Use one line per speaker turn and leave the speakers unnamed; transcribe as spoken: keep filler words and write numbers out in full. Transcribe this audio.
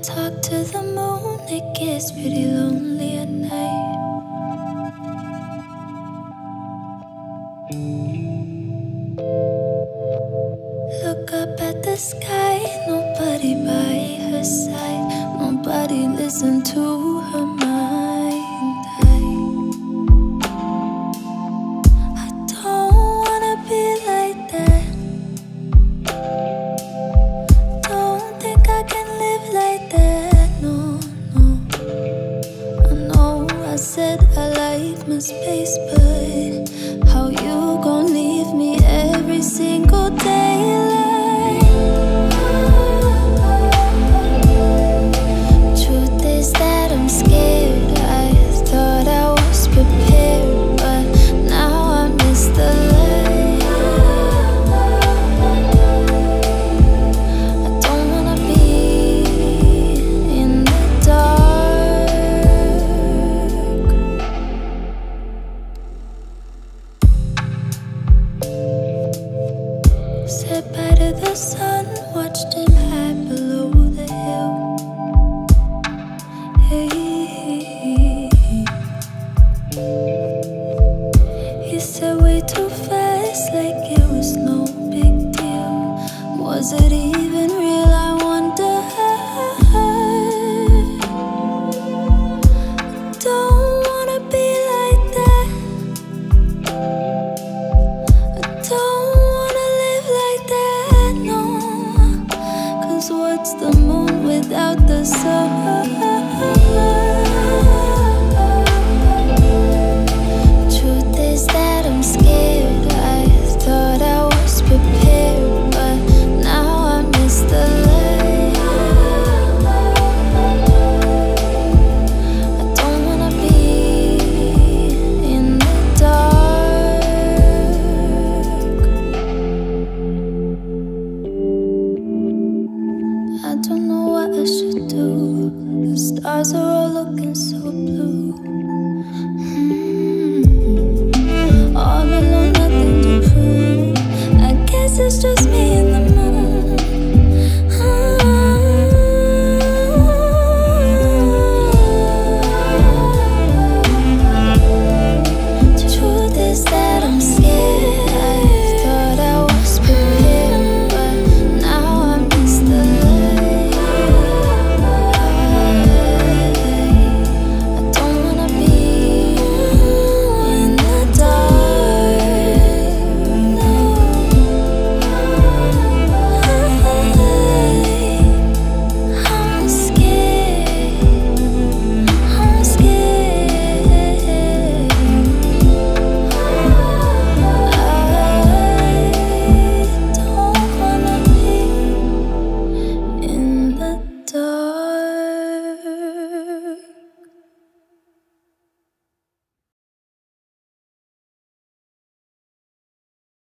talk to the moon, it gets pretty lonely at night. Look up at the sky, nobody by her side, nobody listen to her mind. I, I don't wanna be like that. Don't think I can live like that, no, no. I know I said I like my space, but how you gon' leave me every single day? Truth is that I'm scared. I thought I was prepared, but now I miss the light. I don't wanna be in the dark. Said bye to the sun, watched him hide below the hill. Hey, he said way too fast, like it was no big deal. Was it even real? I wonder. Don't wanna be like that. I don't wanna live like that, no. Cause what's the moon without the sun?